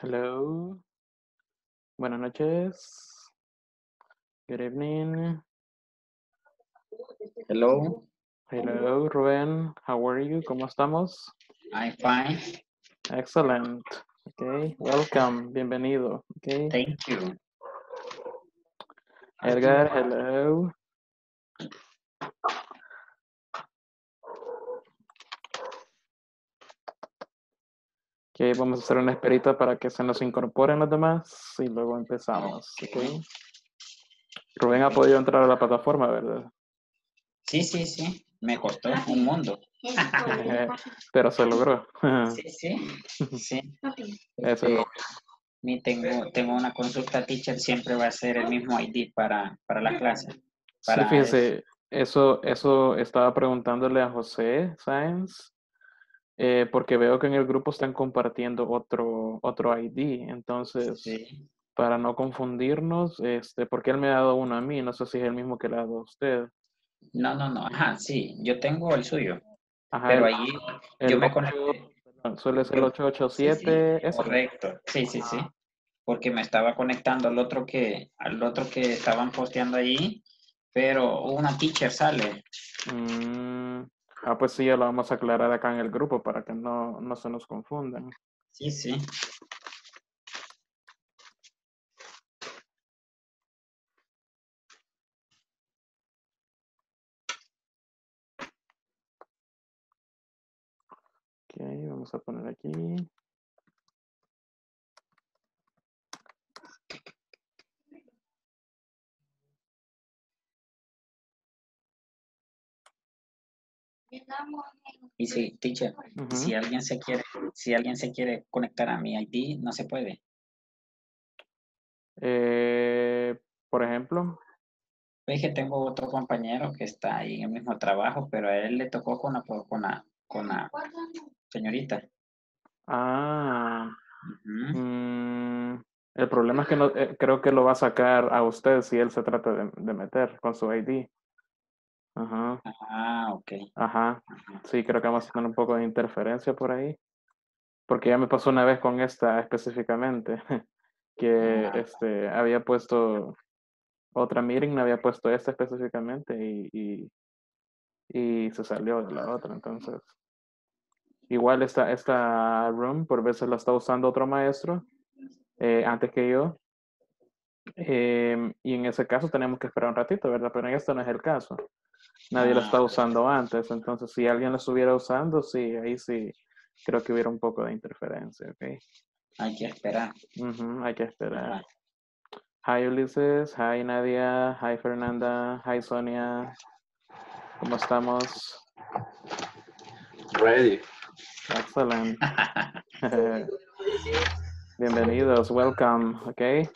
Hello. Buenas noches. Good evening. Hello, Hello, Rubén. How are you? ¿Cómo estamos? I'm fine. Excellent. Okay. Welcome. Bienvenido. Okay. Thank you. Edgar, hello. Okay, vamos a hacer una esperita para que se nos incorporen los demás y luego empezamos. Okay. Rubén ha podido entrar a la plataforma, ¿verdad? Sí. Me costó un mundo. Pero se logró. Sí. Eso es Tengo una consulta teacher, siempre va a ser el mismo ID para la clase. Sí, fíjese, eso estaba preguntándole a José Sáenz, porque veo que en el grupo están compartiendo otro ID, entonces, Sí. para no confundirnos, porque él me ha dado uno a mí, no sé si es el mismo que le ha dado a usted. No. Ajá, sí, yo tengo el suyo, Ajá, pero allí yo el me conecté. perdón, suele ser el Sí, 887, ese. correcto. Sí. Porque me estaba conectando al otro que estaban posteando allí, pero una teacher sale. Mm, pues sí, ya lo vamos a aclarar acá en el grupo para que no se nos confundan. Sí. Ok, vamos a poner aquí. Y sí, teacher, Ujú. si alguien se quiere conectar a mi ID, no se puede. Por ejemplo, Es que tengo otro compañero que está ahí en el mismo trabajo, pero a él le tocó con la señorita. ah, Ujú. mm, el problema es que no, creo que lo va a sacar a usted si él se trata de meter con su ID. Ajá, Ah, ok. ajá. Sí, creo que vamos a tener un poco de interferencia por ahí, porque ya me pasó una vez con esta específicamente, que Ah, había puesto otra meeting, no había puesto esta específicamente y se salió de la otra, entonces. Igual esta room por veces la está usando otro maestro antes que yo. Y en ese caso tenemos que esperar un ratito, ¿verdad? Pero en esto no es el caso. Nadie la está ok. usando antes. Entonces, si alguien la estuviera usando, sí, ahí sí creo que hubiera un poco de interferencia, ¿ok? Hay que esperar. Ujú, hay que esperar. Ajá. Hi Ulises, hi Nadia, hi Fernanda, hi Sonia. ¿Cómo estamos? Ready. Excellent. Bienvenidos, welcome, ¿ok?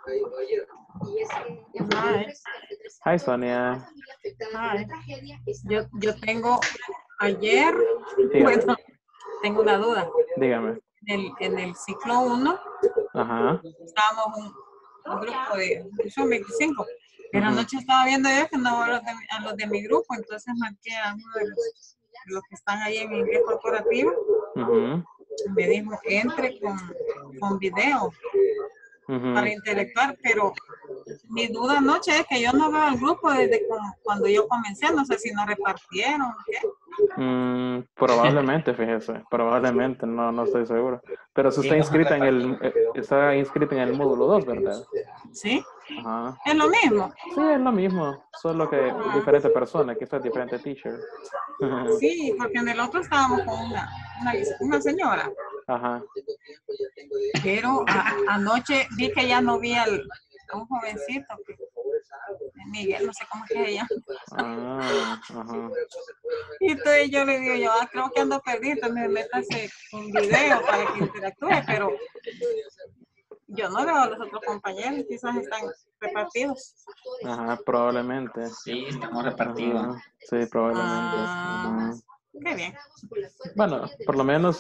Hi. Hi Sonia. Hi. Yo tengo ayer, Dígame, bueno, tengo una duda. dígame. En el ciclo 1 Ajá. estábamos un grupo son 25. En la Ujú. noche estaba viendo yo que no veo a los de mi grupo, entonces marqué a uno de los que están ahí en inglés corporativo. Ujú, Me dijo, entre con video para ujú. interactuar, pero mi duda anoche es que yo no veo el grupo desde cuando yo comencé, no sé si nos repartieron, ¿qué? Probablemente, fíjese, probablemente, no estoy seguro. Pero si Sí, está los han inscrita repartido. está inscrita en el módulo 2, ¿verdad? ¿Sí? Ajá. Es lo mismo. Sí, es lo mismo, solo que Ah, diferente persona, quizás diferente teacher. sí, porque en el otro estábamos con una señora, Ajá. pero anoche vi que ya no vi a un jovencito, Miguel, no sé cómo es que se llama. Ajá. Y entonces yo le digo, creo que ando perdido, entonces métase un video para que interactúe, pero yo no veo a los otros compañeros, quizás están repartidos. Ajá, probablemente. Sí, estamos repartidos. Ajá. Sí, probablemente. Ah, Ajá. qué bien. Bueno, por lo menos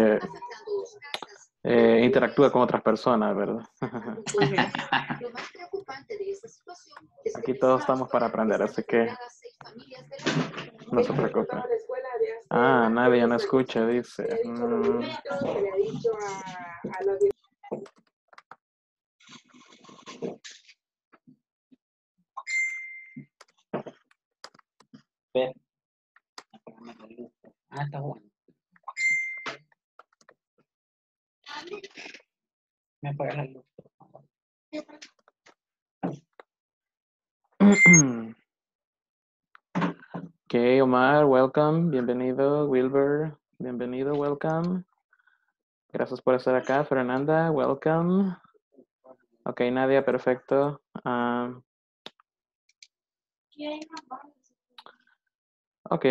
interactúa con otras personas, ¿verdad? Okay. Aquí todos estamos para aprender, así que no se preocupe. Nadie no escucha, dice. Ver, apagame la luz. Ah, está bueno. Me apaga la luz, por favor. Okay, Omar, welcome. Bienvenido. Wilber, bienvenido, welcome. Gracias por estar acá. Fernanda, welcome. Ok, Nadia, perfecto. Ok.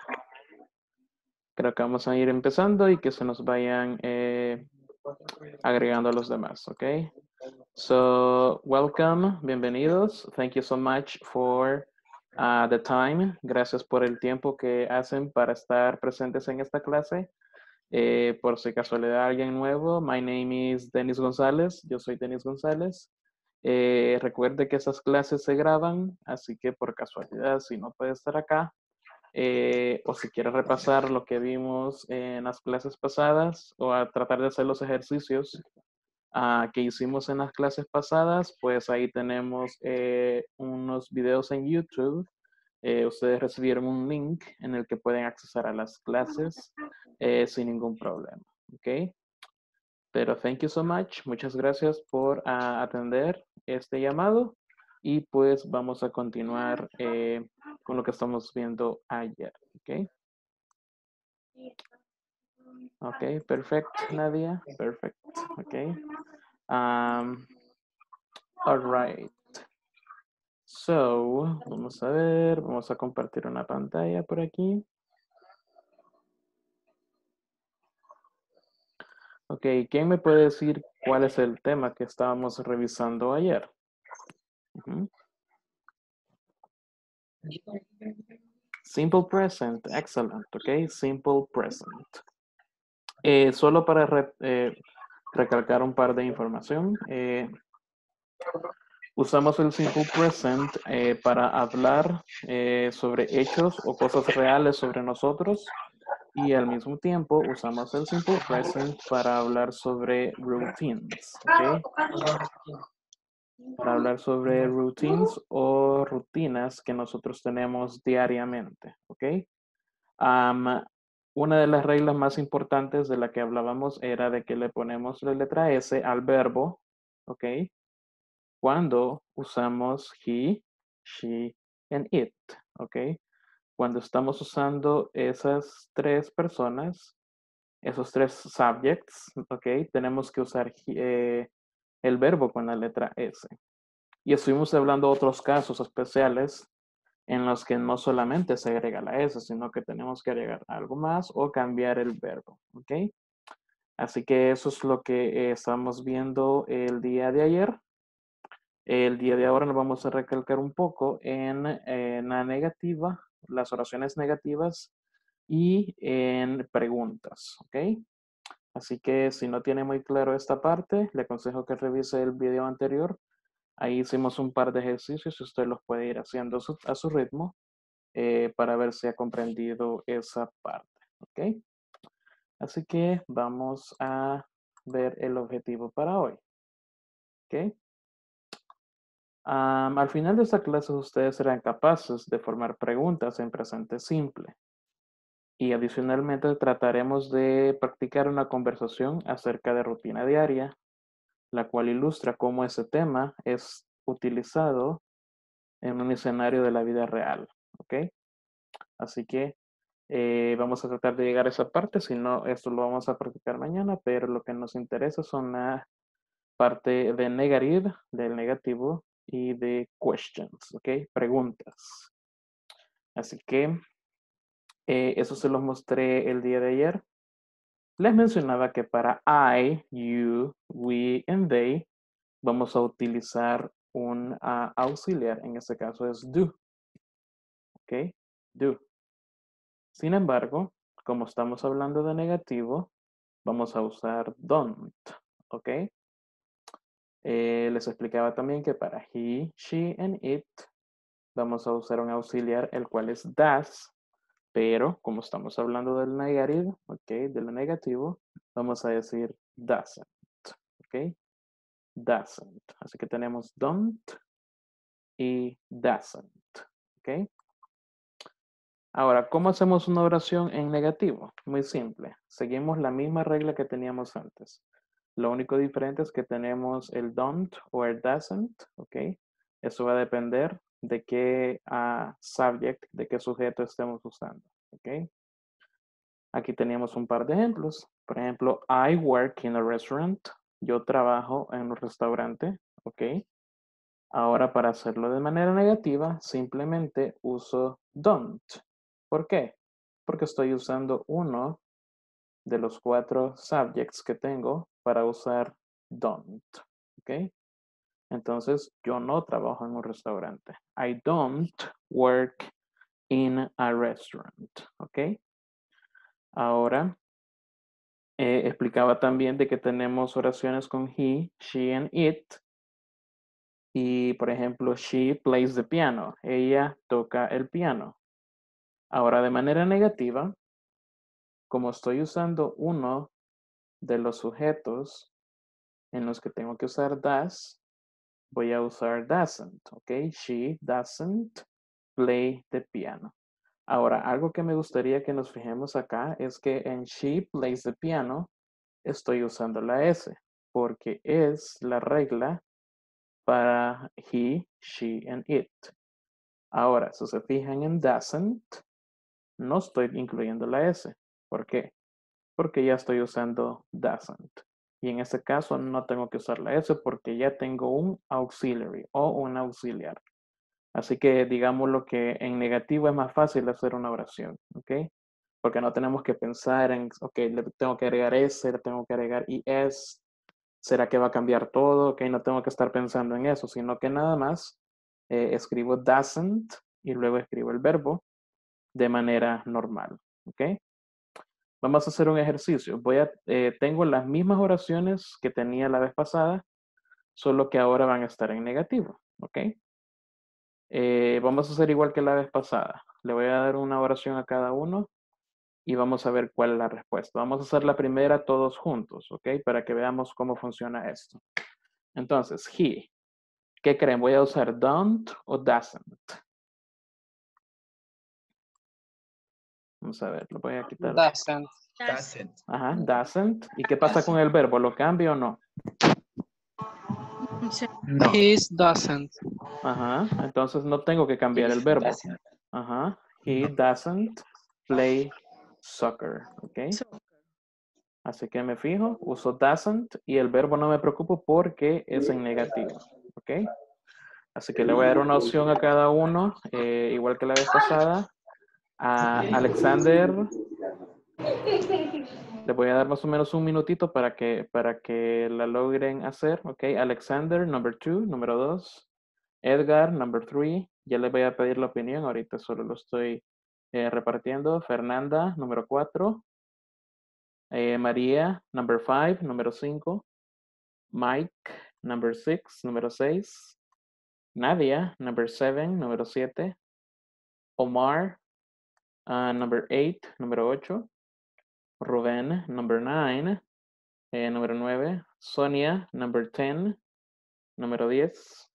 Creo que vamos a ir empezando y que se nos vayan agregando a los demás, ok? So, welcome, bienvenidos. Thank you so much for the time. Gracias por el tiempo que hacen para estar presentes en esta clase. Por si casualidad alguien nuevo, my name is Denis González. Yo soy Denis González. Recuerde que esas clases se graban, así que por casualidad, si no puede estar acá, o si quiere repasar lo que vimos en las clases pasadas o a tratar de hacer los ejercicios que hicimos en las clases pasadas, pues ahí tenemos unos videos en YouTube. Ustedes recibieron un link en el que pueden accesar a las clases sin ningún problema, ¿ok? Pero thank you so much. Muchas gracias por atender este llamado y pues vamos a continuar con lo que estamos viendo ayer, ¿ok? Ok, perfecto, Nadia. Perfecto, ok. All right. So, vamos a ver, vamos a compartir una pantalla por aquí. Ok, ¿quién me puede decir cuál es el tema que estábamos revisando ayer? Simple present, excellent, ok, simple present. Solo para recalcar un par de información, usamos el simple present para hablar sobre hechos o cosas reales sobre nosotros y al mismo tiempo usamos el simple present para hablar sobre routines, ¿ok? Para hablar sobre routines o rutinas que nosotros tenemos diariamente, ¿ok? Una de las reglas más importantes de la que hablábamos era de que le ponemos la letra S al verbo, ¿ok? Cuando usamos he, she, and it, ¿ok? Cuando estamos usando esas tres personas, esos tres subjects, ¿ok? Tenemos que usar el verbo con la letra S. Y estuvimos hablando de otros casos especiales en los que no solamente se agrega la S, sino que tenemos que agregar algo más o cambiar el verbo, ¿ok? Así que eso es lo que estamos viendo el día de ayer. El día de ahora nos vamos a recalcar un poco en la negativa, las oraciones negativas y en preguntas, ¿ok? Así que si no tiene muy claro esta parte, le aconsejo que revise el video anterior. Ahí hicimos un par de ejercicios y usted los puede ir haciendo a su ritmo para ver si ha comprendido esa parte, ¿ok? Así que vamos a ver el objetivo para hoy, ¿ok? Al final de esta clase ustedes serán capaces de formar preguntas en presente simple. Y adicionalmente trataremos de practicar una conversación acerca de rutina diaria, la cual ilustra cómo ese tema es utilizado en un escenario de la vida real, ¿ok? Así que vamos a tratar de llegar a esa parte, si no, esto lo vamos a practicar mañana, pero lo que nos interesa son la parte de negative, del negativo, y de questions, ¿ok? Preguntas. Así que eso se los mostré el día de ayer. Les mencionaba que para I, you, we, and they, vamos a utilizar un auxiliar, en este caso es do, ¿ok? Do. Sin embargo, como estamos hablando de negativo, vamos a usar don't, ¿ok? Les explicaba también que para he, she, and it vamos a usar un auxiliar, el cual es does, pero como estamos hablando del negativo, ¿ok? De lo negativo, vamos a decir doesn't, ¿ok? Doesn't. Así que tenemos don't y doesn't, ¿ok? Ahora, ¿cómo hacemos una oración en negativo? Muy simple. Seguimos la misma regla que teníamos antes. Lo único diferente es que tenemos el don't o el doesn't, ¿ok? Eso va a depender de qué subject, de qué sujeto estemos usando, ¿ok? Aquí teníamos un par de ejemplos. Por ejemplo, I work in a restaurant. Yo trabajo en un restaurante, ¿ok? Ahora, para hacerlo de manera negativa, simplemente uso don't. ¿Por qué? Porque estoy usando uno de los 4 subjects que tengo para usar don't. ¿Ok? Entonces, yo no trabajo en un restaurante. I don't work in a restaurant. ¿Ok? Ahora, explicaba también de que tenemos oraciones con he, she, and it. Y, por ejemplo, she plays the piano. Ella toca el piano. Ahora, de manera negativa, como estoy usando uno de los sujetos en los que tengo que usar does, voy a usar doesn't, ¿ok? She doesn't play the piano. Ahora, algo que me gustaría que nos fijemos acá es que en she plays the piano estoy usando la S, porque es la regla para he, she, and it. Ahora, si se fijan en doesn't, no estoy incluyendo la S. ¿Por qué? Porque ya estoy usando doesn't. Y en este caso no tengo que usar la S porque ya tengo un auxiliary o un auxiliar. Así que digamos lo que en negativo es más fácil hacer una oración, ¿ok? Porque no tenemos que pensar en, ok, le tengo que agregar S, le tengo que agregar IS, ¿será que va a cambiar todo? Ok, no tengo que estar pensando en eso, sino que nada más escribo doesn't y luego escribo el verbo de manera normal, ¿ok? Vamos a hacer un ejercicio. Tengo las mismas oraciones que tenía la vez pasada, solo que ahora van a estar en negativo, ¿ok? Vamos a hacer igual que la vez pasada. Le voy a dar una oración a cada uno y vamos a ver cuál es la respuesta. Vamos a hacer la primera todos juntos, ¿ok? Para que veamos cómo funciona esto. Entonces, he. ¿Qué creen? ¿Voy a usar don't o doesn't? Vamos a ver, lo voy a quitar. Doesn't. Ajá, doesn't. ¿Y qué pasa con el verbo? ¿Lo cambio o no? No. His doesn't. Ajá, entonces no tengo que cambiar el verbo. Doesn't. Ajá, he doesn't play soccer, ¿ok? Así que me fijo, uso doesn't y el verbo no me preocupo porque es en negativo, ¿ok? Así que le voy a dar una opción a cada uno, igual que la vez pasada. A Alexander, le voy a dar más o menos un minutito para que la logren hacer, ¿ok? Alexander, number 2, número 2. Edgar, number 3. Ya les voy a pedir la opinión, ahorita solo lo estoy repartiendo. Fernanda, número 4. María, number 5, número 5. Mike, number 6, número 6. Nadia, number 7, número 7. Omar, number 8, número 8. Rubén, number 9, número 9. Sonia, number 10, número 10.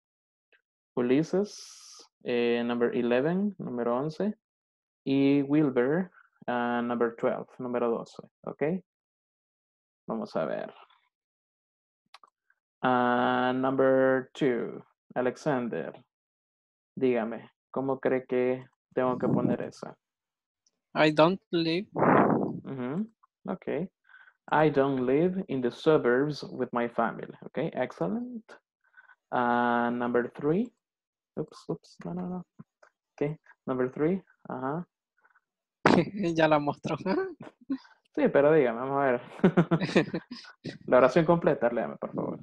Ulises, number 11, número 11. Y Wilber, number 12, número 12, ¿ok? Vamos a ver. Number 2, Alexander. Dígame, ¿cómo cree que tengo que poner esa? I don't live. Ok. I don't live in the suburbs with my family. Okay, excellent. Number 3. Oops, no. Okay, number 3. Ajá. Ya la mostró. Sí, pero dígame, vamos a ver. La oración completa, léame, por favor.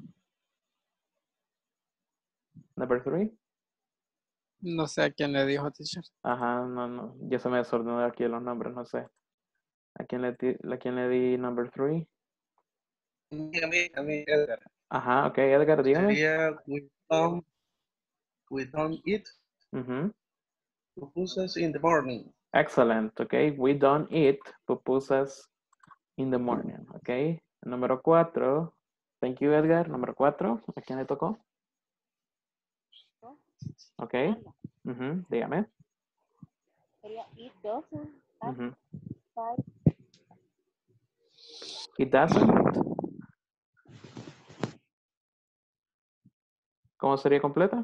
Number 3. No sé a quién le dijo, teacher. Ajá, no. Ya se me desordenó aquí los nombres, no sé. ¿A quién le di number 3? A mí, Edgar. Ajá, ok, Edgar, dígame. Sería we don't eat pupusas in the morning. Excellent, ok. We don't eat pupusas in the morning, ok. Número 4. Thank you, Edgar. Número 4. ¿A quién le tocó? Ok. Dígame. It doesn't Ujú. fight. It doesn't. ¿Cómo sería completa?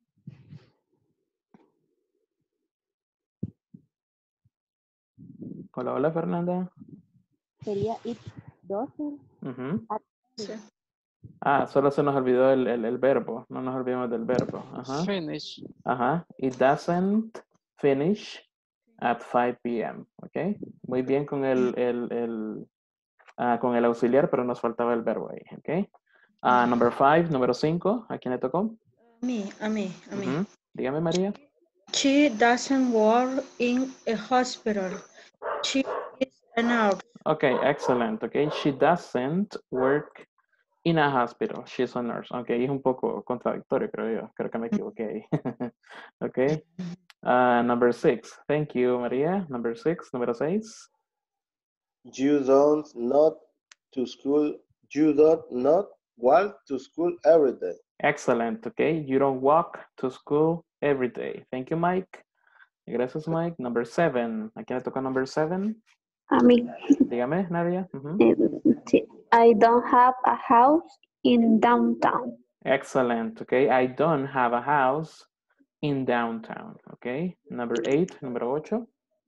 Hola, hola, Fernanda. Sería it doesn't Ujú. attend. Ah, solo se nos olvidó el verbo. No nos olvidemos del verbo. Ajá. Finish. Ajá. It doesn't finish at 5 p.m. ¿Ok? Muy bien con con el auxiliar, pero nos faltaba el verbo ahí. ¿Ok? Number 5, número 5. ¿A quién le tocó? A mí. Ujú. Dígame, María. She doesn't work in a hospital. She is a nurse. Okay, excellent. Okay, she doesn't work in a hospital. She's a nurse. Okay, es un poco contradictorio, creo yo. Creo que me equivoqué ahí. Okay. Number 6. Thank you, María. Number 6. Número 6. You don't not to school. You don't not walk to school every day. Excellent. Okay, you don't walk to school every day. Thank you, Mike. Gracias, Mike. Number 7. ¿A quién le toca number 7? A mí. Dígame, Nadia. Ujú. Sí. I don't have a house in downtown. Excellent. Okay, I don't have a house in downtown. Okay, number 8. Número 8.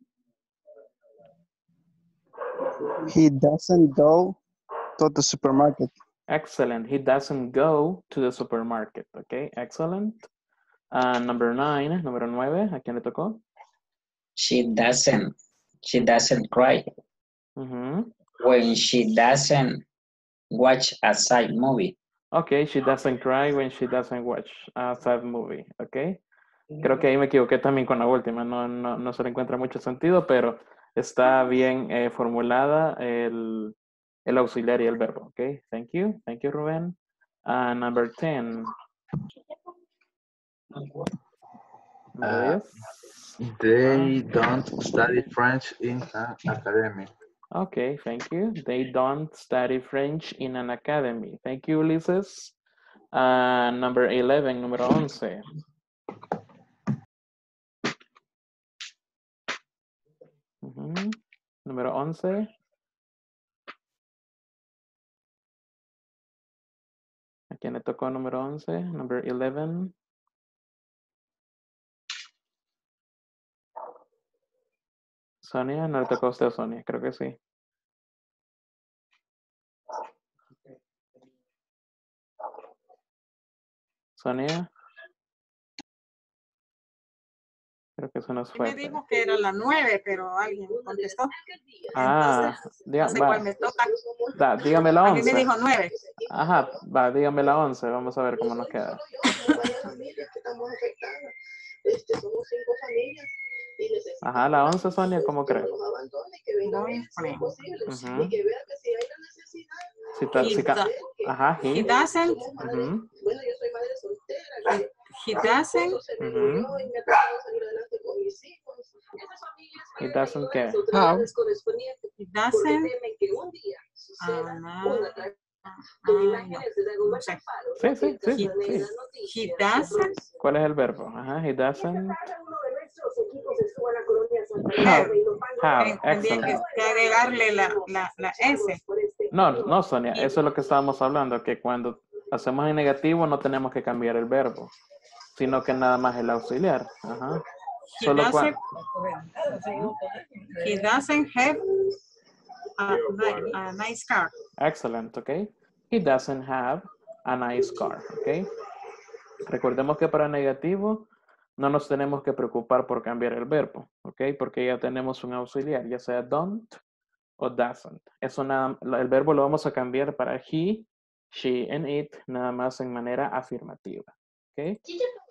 He doesn't go to the supermarket. Excellent. He doesn't go to the supermarket. Okay, excellent. Number 9. Número 9. ¿A quién le tocó? She doesn't cry Ujú. when she doesn't watch a side movie. Okay, she doesn't cry when she doesn't watch a sad movie. Okay. Creo que ahí me equivoqué también con la última. No se le encuentra mucho sentido, pero está bien formulada el auxiliar y el verbo. Okay, thank you. Thank you, Rubén. Number 10. Número 10. They don't study French in an academy. Okay, thank you. They don't study French in an academy. Thank you, Ulises. Number 11, número 11. Número 11. ¿A quién le tocó número 11? Number 11. Sonia, no le tocó a usted, Sonia, creo que sí. Sonia. Creo que eso nos Me fue. dijo que era la 9, pero alguien contestó. Ah, No sé cuál me toca. Dígame la A mí 11. me dijo 9. Ajá, dígame la 11. Vamos a ver cómo nos queda. Ajá, la 11, Sonia, ¿cómo crees? Ajá, He doesn't. He doesn't. He doesn't care. How? He doesn't. No sé. Sí. He doesn't. ¿Cuál es el verbo? Ajá, he doesn't Have. have. Tendría Excellent. que agregarle la S. No, Sonia, eso es lo que estábamos hablando, que cuando hacemos en negativo no tenemos que cambiar el verbo, sino que nada más el auxiliar. Ajá. He doesn't have a nice car. Excellent, okay. He doesn't have a nice car, okay. Recordemos que para negativo no nos tenemos que preocupar por cambiar el verbo, okay, porque ya tenemos un auxiliar, ya sea don't o doesn't. Eso el verbo lo vamos a cambiar para he, she, and it, nada más en manera afirmativa, okay.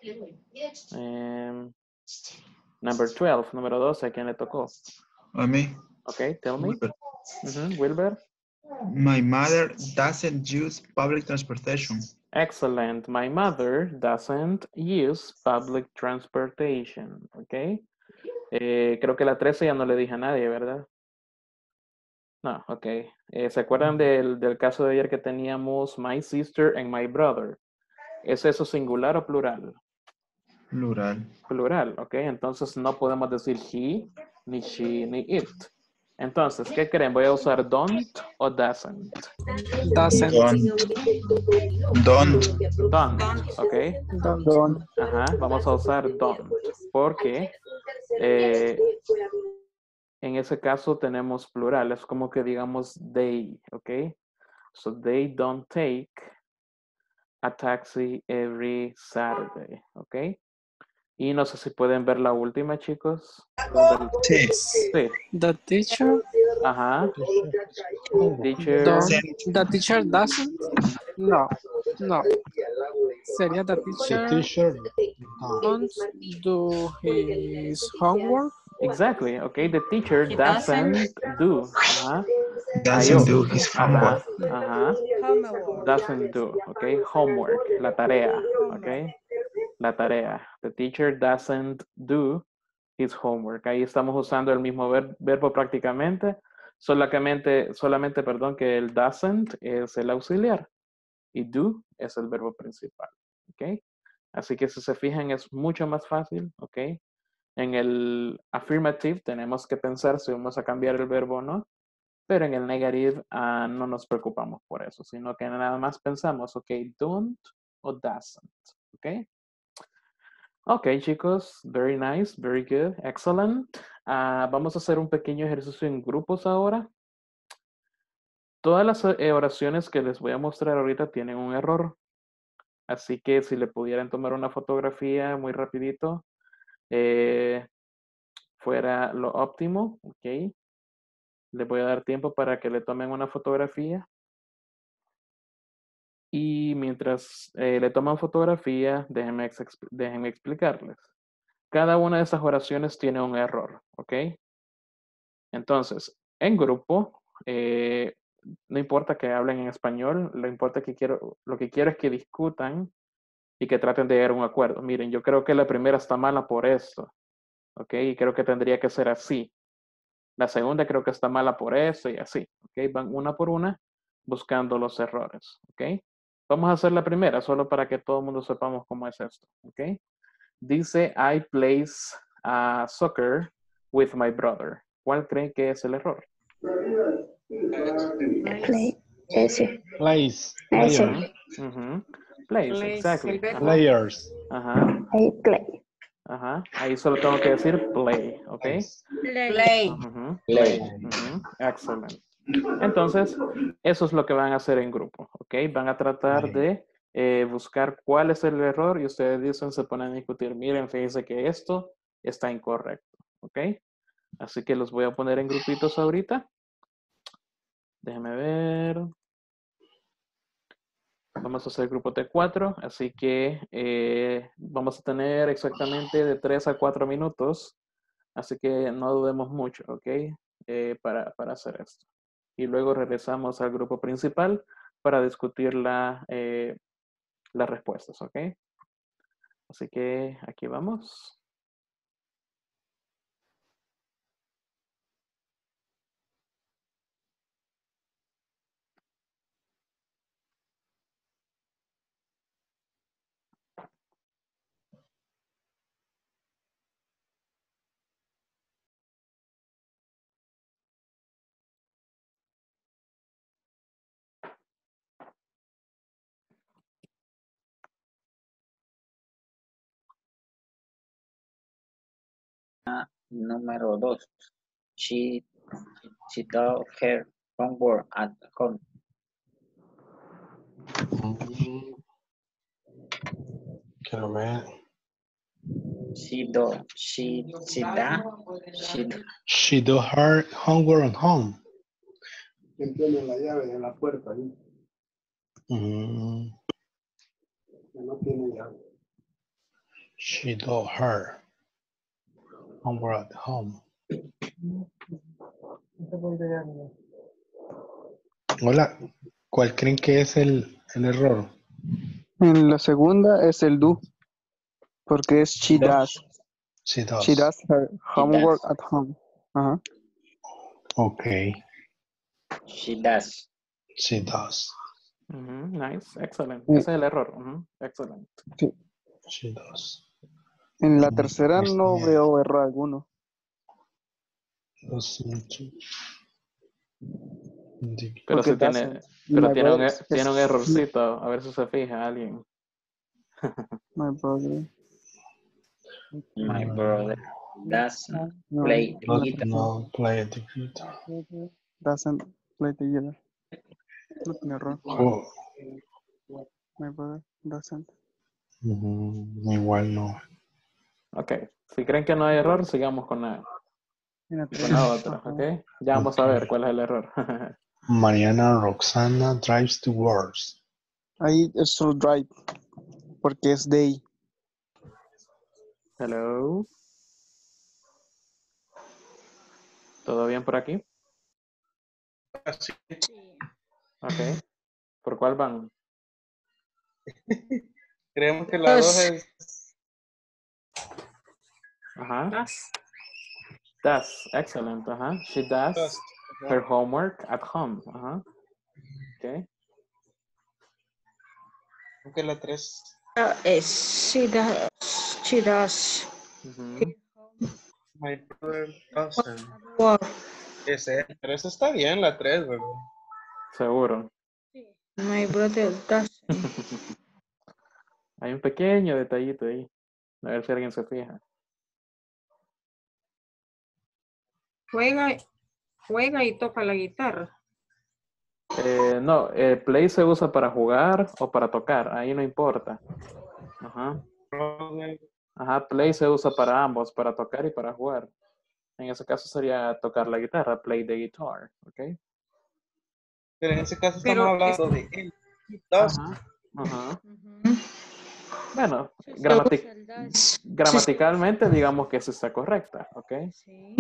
Number 12, número 12, ¿a quién le tocó? A mí. Okay, tell me. Wilber. My mother doesn't use public transportation. Excellent. My mother doesn't use public transportation. Okay. Creo que la 13 ya no le dije a nadie, ¿verdad? No, ok. ¿Se acuerdan del caso de ayer que teníamos my sister and my brother? ¿Es eso singular o plural? Plural. Plural, ¿ok? Entonces no podemos decir he, ni she, ni it. Entonces, ¿qué creen? ¿Voy a usar don't o doesn't? Doesn't. Don't. Don't, ¿ok? Don't. Ajá, vamos a usar don't. Porque en ese caso tenemos plural. Es como que digamos they, ¿ok? So they don't take a taxi every Saturday, ¿ok? Y no sé si pueden ver la última, chicos. Sí. Sí. The teacher. Ajá. Teacher. The teacher doesn't. No. No. Sería the teacher don't do his homework. Exactly. Okay. The teacher He doesn't do. Ajá. Doesn't do his homework. Ajá. Doesn't do. Okay. Homework. La tarea. Okay. La tarea. The teacher doesn't do his homework. Ahí estamos usando el mismo verbo prácticamente. Solamente, perdón, que el doesn't es el auxiliar y do es el verbo principal. ¿Ok? Así que si se fijan es mucho más fácil. ¿Ok? En el affirmative tenemos que pensar si vamos a cambiar el verbo o no. Pero en el negative no nos preocupamos por eso, sino que nada más pensamos, ok, don't o doesn't. ¿Ok? Ok, chicos, very nice, very good, excellent. Vamos a hacer un pequeño ejercicio en grupos ahora. Todas las oraciones que les voy a mostrar ahorita tienen un error. Así que si le pudieran tomar una fotografía muy rapidito, fuera lo óptimo, ok. Les voy a dar tiempo para que le tomen una fotografía. Y mientras le toman fotografía, déjenme explicarles. Cada una de esas oraciones tiene un error, ¿ok? Entonces, en grupo, no importa que hablen en español, lo que quiero es que discutan y que traten de llegar a un acuerdo. Miren, yo creo que la primera está mala por esto, ¿ok? Y creo que tendría que ser así. La segunda creo que está mala por eso y así, ¿ok? Van una por una buscando los errores, ¿ok? Vamos a hacer la primera, solo para que todo el mundo sepamos cómo es esto, ¿ok? Dice, I plays soccer with my brother. ¿Cuál creen que es el error? Play. Ese. Plays. Ese. Plays, exactly. Ajá. Players. Ajá. I play. Ajá. Ahí solo tengo que decir play, ¿ok? Play. Play. Excellent. Entonces, eso es lo que van a hacer en grupo, ¿ok? Van a tratar de buscar cuál es el error y ustedes dicen, se ponen a discutir. Miren, fíjense que esto está incorrecto, ¿ok? Así que los voy a poner en grupitos ahorita. Déjenme ver. Vamos a hacer grupos de 4, así que vamos a tener exactamente de 3 a 4 minutos. Así que no dudemos mucho, ¿ok? Para hacer esto. Y luego regresamos al grupo principal para discutir las respuestas, ¿ok? Así que aquí vamos. Número 2. She does her homework at home. Quiero ver. She do her homework at home. ¿Quién tiene la llave de la puerta ahí? Que no tiene llave. She do her homework at home. Hola, ¿cuál creen que es el error? En la segunda es el do, porque es she does. She does. She does her homework at home. Ajá. Okay. She does. She does. Nice, excellent. Ese es el error. Excellent. Sí. She does. En la tercera no veo error alguno. Pero Porque sí tiene, pero tiene un errorcito. A ver si se fija alguien. My brother. My brother doesn't play the guitar. No play the guitar. Doesn't play the guitar. No tiene error. Oh, My brother doesn't. igual no. Ok. Si creen que no hay error, sigamos con la otra. Ok. Ya vamos a ver cuál es el error. Mariana Roxana drives to work. Ahí es solo drive. Porque es day. Hello. ¿Todo bien por aquí? Sí. Ok. ¿Por cuál van? Creemos que la 2 es... Ajá. Does. Excellent. Ajá. She does her homework at home. Ajá. Ok. Aunque la 3... She does. My brother doesn't. Work. Pero eso está bien, la 3, ¿verdad? Seguro. My brother doesn't. Hay un pequeño detallito ahí. A ver si alguien se fija. Juega y toca la guitarra. No, play se usa para jugar o para tocar. Ahí no importa. Ajá. Ajá, play se usa para ambos, para tocar y para jugar. En ese caso sería tocar la guitarra, play the guitar, ¿ok? Pero en ese caso estamos hablando de él. Ajá. Bueno, gramaticalmente digamos que eso está correcta, ¿ok? Sí.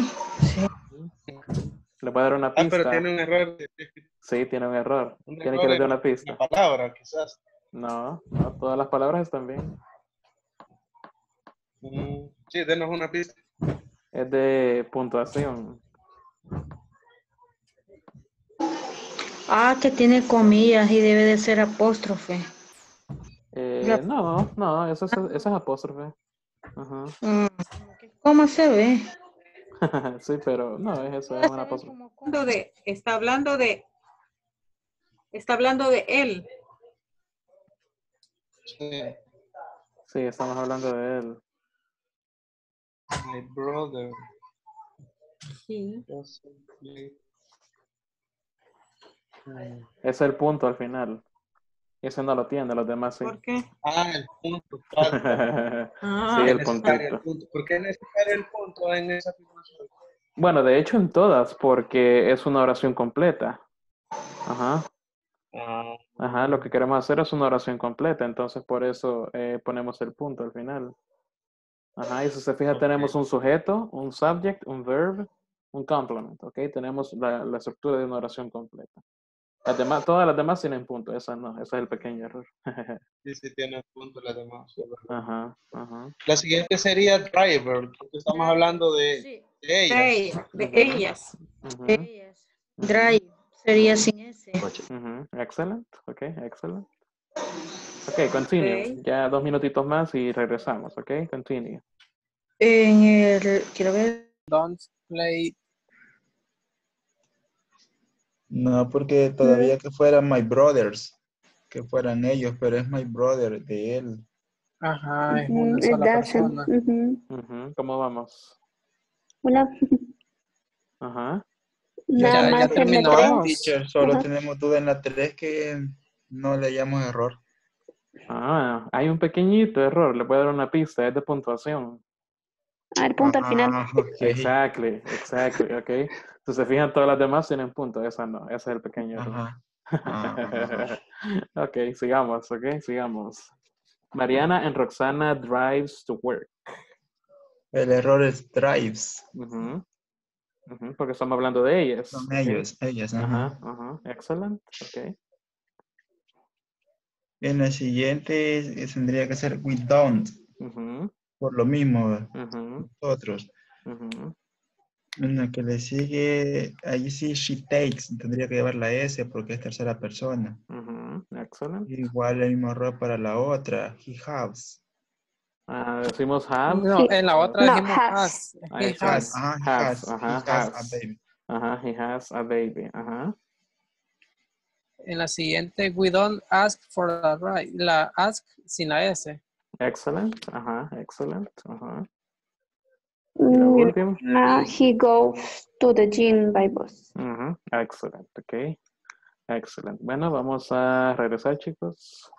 Le voy a dar una pista. Pero tiene un error. Sí, tiene un error. ¿Quiere que le dé una pista? Una palabra, quizás. No, todas las palabras están bien. Sí, denos una pista. Es de puntuación. Que tiene comillas y debe de ser apóstrofe. No, eso es apóstrofe. Ajá. ¿Cómo se ve? Sí, pero no es eso, es una apóstrofe. Está hablando de él. Sí, estamos hablando de él. My brother. Sí. Es el punto al final. Ese no lo tiene, los demás sí. ¿Por qué? El punto. Falta. Sí, el puntito. ¿Por qué es necesario el punto en esa situación? Bueno, de hecho en todas, porque es una oración completa. Ajá. Ajá, lo que queremos hacer es una oración completa, entonces por eso ponemos el punto al final. Ajá, y si se fija tenemos un sujeto, un subject, un verb, un complement, ¿ok? Tenemos la estructura de una oración completa. Todas las demás tienen punto, esa no, ese es el pequeño error. Sí, tiene punto las demás. Ajá. La siguiente sería driver, porque estamos hablando de ellas. De ellas. Drive sería sin ese. Excellent, ok, excellent. Ok, continue. Ya 2 minutitos más y regresamos, ok, continue. Quiero ver. Don't play. No, porque todavía que fueran my brothers, que fueran ellos, pero es my brother de él. Ajá, es una sola persona. ¿Cómo vamos? Hola. Ajá. Nada más en la 3. Teacher, solo tenemos duda en la 3 que no leíamos error. Hay un pequeñito error, le voy a dar una pista, es de puntuación. El punto al final. Okay. Exactly, ok. Entonces se fijan, todas las demás tienen punto, esa no, ese es el pequeño error. Ok, sigamos. Mariana and Roxana drives to work. El error es drives. Porque estamos hablando de ellas. Son ellas. Ajá. Excellent, ok. En la siguiente tendría que ser we don't. Por lo mismo, nosotros. En la que le sigue, ahí sí, she takes, tendría que llevar la S porque es tercera persona. Excellent. Igual el mismo error para la otra, he has. Decimos have. No, en la otra No, dijimos has. has. He has. He has a baby. Ajá. En la siguiente, we don't ask for a ride. La ask sin la S. Excellent. Ajá. Excellent. Ajá. Y la última. He goes to the gym by bus. Excellent. Ok. Excellent. Bueno, vamos a regresar, chicos.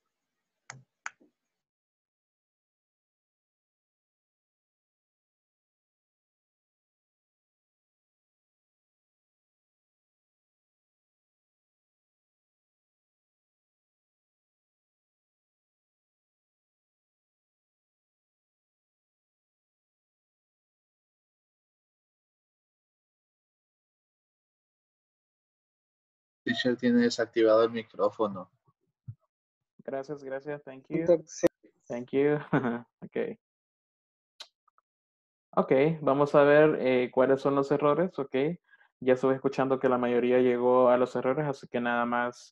Teacher tiene desactivado el micrófono. Gracias. Thank you. Thank you. Ok. Ok, vamos a ver cuáles son los errores, ok. Ya estuve escuchando que la mayoría llegó a los errores, así que nada más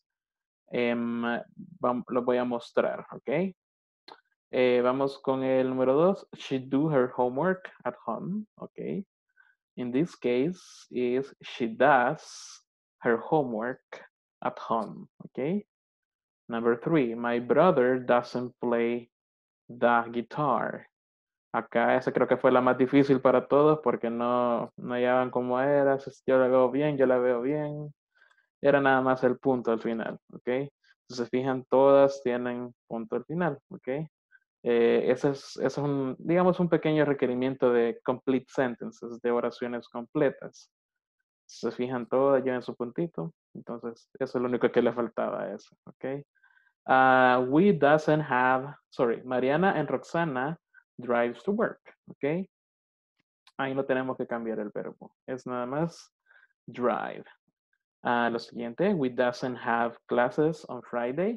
los voy a mostrar, ok. Vamos con el número 2. She do her homework at home, ok. In this case is she does her homework at home, ok. Number 3, my brother doesn't play the guitar. Acá esa creo que fue la más difícil para todos porque no hallaban cómo era. Yo la veo bien, yo la veo bien. Era nada más el punto al final, ¿ok? Si se fijan, todas tienen punto al final, ¿ok? Ese es un, digamos, un pequeño requerimiento de complete sentences, de oraciones completas. Si se fijan, todas llevan su puntito. Entonces, eso es lo único que le faltaba a eso, ¿ok? We doesn't have, Mariana and Roxana drives to work, ¿ok? Ahí no tenemos que cambiar el verbo. Es nada más drive. Lo siguiente, we doesn't have classes on Friday.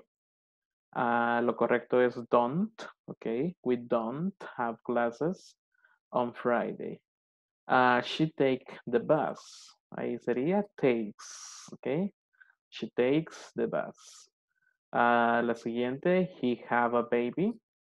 Lo correcto es don't, ¿ok? We don't have classes on Friday. She take the bus. Ahí sería takes, ¿ok? She takes the bus. La siguiente, he have a baby.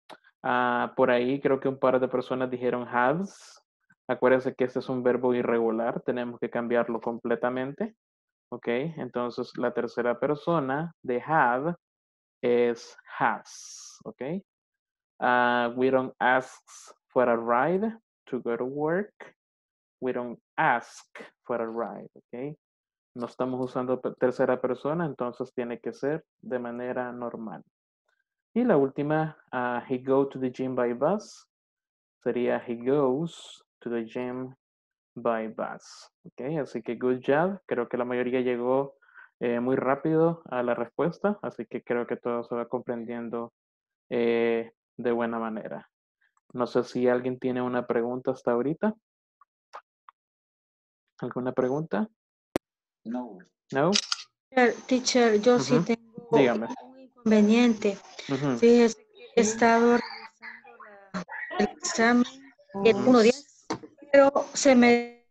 Por ahí creo que un par de personas dijeron has. Acuérdense que este es un verbo irregular. Tenemos que cambiarlo completamente. Ok, entonces la tercera persona de have es has. Ok. We don't ask for a ride to go to work. We don't ask for a ride. Ok. No estamos usando tercera persona, entonces tiene que ser de manera normal. Y la última, he go to the gym by bus. Sería he goes to the gym by bus. Ok, así que good job. Creo que la mayoría llegó muy rápido a la respuesta, así que creo que todo se va comprendiendo de buena manera. No sé si alguien tiene una pregunta hasta ahorita. ¿Alguna pregunta? No. ¿No? Teacher, yo sí tengo Dígame. un inconveniente. Fíjese que he estado realizando el examen el 1.10, pero se me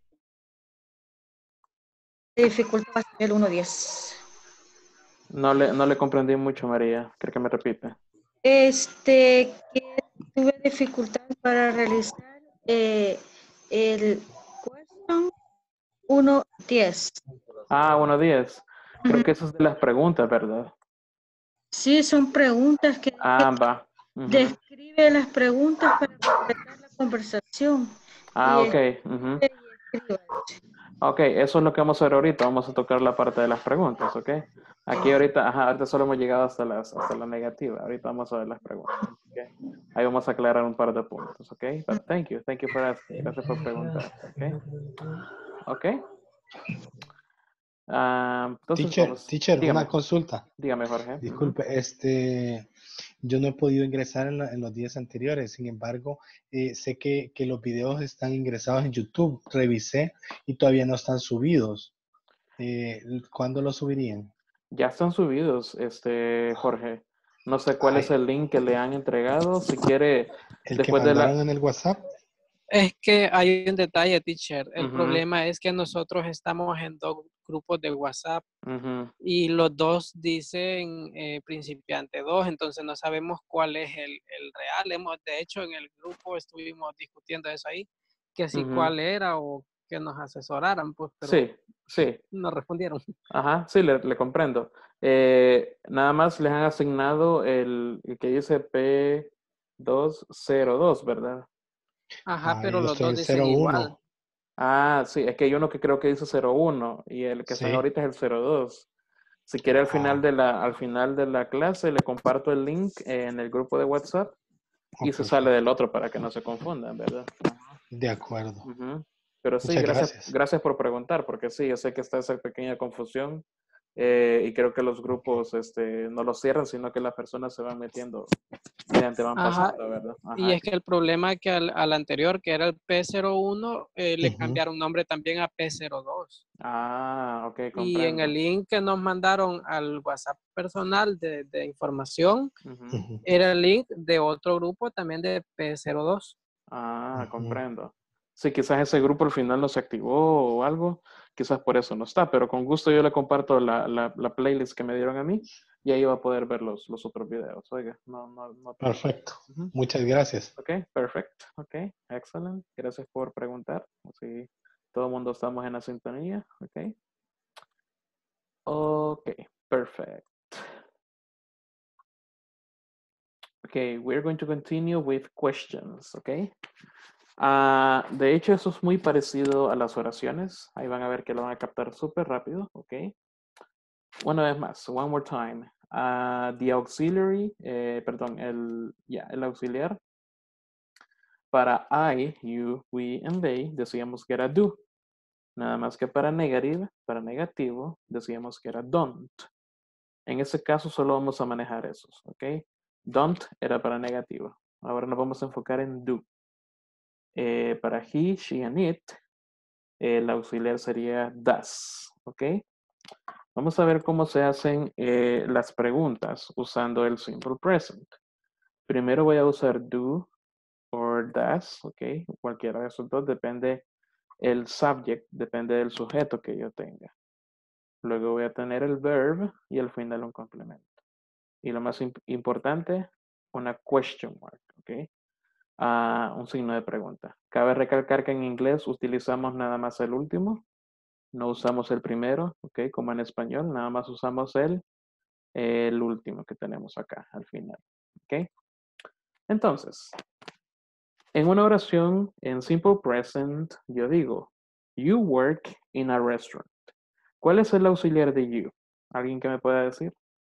dificulta bastante el 1.10. No le comprendí mucho, María. Creo que me repite. Que tuve dificultad para realizar el question 1.10. 1.10. Creo que eso es de las preguntas, ¿verdad? Sí, son preguntas que va. describe las preguntas para completar la conversación. Ok. Ok, eso es lo que vamos a hacer ahorita. Vamos a tocar la parte de las preguntas, ¿ok? Aquí ahorita solo hemos llegado hasta la negativa. Ahorita vamos a ver las preguntas, ¿ok? Ahí vamos a aclarar un par de puntos, ¿ok? But thank you for asking. Gracias por preguntar, ¿ok? Entonces, teacher, dígame. una consulta. Dígame, Jorge. Disculpe, yo no he podido ingresar en los días anteriores. Sin embargo, sé que los videos están ingresados en YouTube. Revisé y todavía no están subidos. ¿Cuándo los subirían? Ya están subidos, Jorge. No sé cuál es el link que le han entregado. Si quiere, ¿El que mandaron en el WhatsApp? Es que hay un detalle, teacher. El Ujú. problema es que nosotros estamos en dos grupos de WhatsApp Ujú. y los dos dicen principiante 2, entonces no sabemos cuál es el real. De hecho, en el grupo estuvimos discutiendo eso ahí, que si Ujú. cuál era o que nos asesoraran, pues, pero Sí, sí. no respondieron. Ajá, sí, le comprendo. Nada más les han asignado el que dice P202, ¿verdad? Ajá, Ah, pero yo los estoy dos en dicen igual. 01. Ah, sí, es que hay uno que creo que dice 01 y el que está Sí. ahorita es el 02. Si quiere al final Ah, al final de la clase le comparto el link en el grupo de WhatsApp y se sale del perfecto. otro para que no se confundan, ¿verdad? De acuerdo. Ujú. Pero sí, Muchas gracias. gracias por preguntar, porque sí, yo sé que está esa pequeña confusión y creo que los grupos no los cierran, sino que las personas se van metiendo mediante van Ajá, pasando, ¿verdad? y Ajá. es que el problema es que al anterior, que era el P01, le Ujú. cambiaron nombre también a P02. Ah, ok, Y en el comprendo. link que nos mandaron al WhatsApp personal de información, Ujú. Ujú. era el link de otro grupo también de P02. Ah, Ujú. comprendo. Sí, quizás ese grupo al final no se activó o algo, quizás por eso no está, pero con gusto yo le comparto la playlist que me dieron a mí y ahí va a poder ver los otros videos. Oiga, no. Perfecto. Ujú. Muchas gracias. Ok, perfecto. Ok, excelente. Gracias por preguntar. Así todo el mundo estamos en la sintonía. Ok. Ok, perfect. Okay, we're going to continue with questions, okay? De hecho, eso es muy parecido a las oraciones. Ahí van a ver que lo van a captar súper rápido, ¿ok? Una vez más, one more time. The auxiliary, el auxiliar para I, you, we, and they, decíamos que era do. Nada más que para negativo, decíamos que era don't. En ese caso solo vamos a manejar esos, ¿ok? Don't era para negativo. Ahora nos vamos a enfocar en do. Para he, she, and it, el auxiliar sería does, ¿ok? Vamos a ver cómo se hacen las preguntas usando el simple present. Primero voy a usar do o does, ¿ok? Cualquiera de esos dos, depende el subject, depende del sujeto que yo tenga. Luego voy a tener el verb y al final un complemento. Y lo más importante, una question mark, ¿ok? Un signo de pregunta. Cabe recalcar que en inglés utilizamos nada más el último, no usamos el primero, ¿ok? Como en español, nada más usamos el último que tenemos acá al final, ¿ok? Entonces, en una oración en simple present, yo digo, you work in a restaurant. ¿Cuál es el auxiliar de you? ¿Alguien que me pueda decir?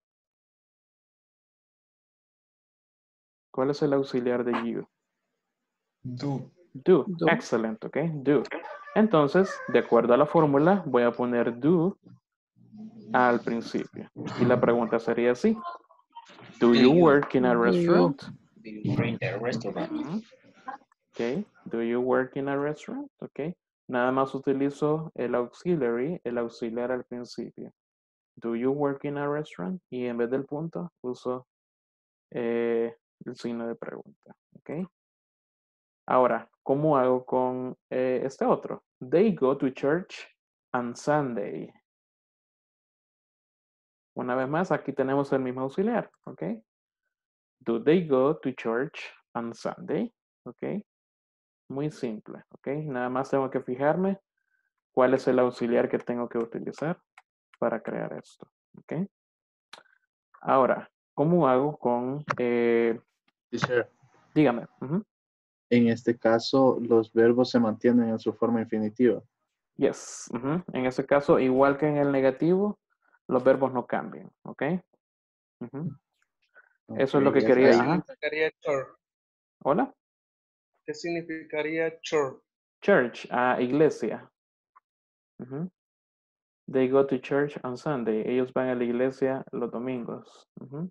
¿Cuál es el auxiliar de you? Do. Do. Excellent, ¿ok? Do. Entonces, de acuerdo a la fórmula, voy a poner do al principio. Y la pregunta sería así. Do you work in a restaurant? Do you work in a restaurant? Ok. Do you work in a restaurant? Ok. Nada más utilizo el auxiliary, el auxiliar al principio. Do you work in a restaurant? Y en vez del punto, uso el signo de pregunta. Ok. Ahora, ¿cómo hago con este otro? They go to church on Sunday. Una vez más, aquí tenemos el mismo auxiliar, ¿ok? Do they go to church on Sunday? ¿Ok? Muy simple, ¿ok? Nada más tengo que fijarme cuál es el auxiliar que tengo que utilizar para crear esto, ¿ok? Ahora, ¿cómo hago con... Teacher, dígame. en este caso, los verbos se mantienen en su forma infinitiva. Yes. En ese caso, igual que en el negativo, los verbos no cambian, ¿ok? Eso es lo que Okay. quería. ¿Qué Ajá. significaría church? Hola. ¿Qué significaría church? Church, iglesia. They go to church on Sunday. Ellos van a la iglesia los domingos.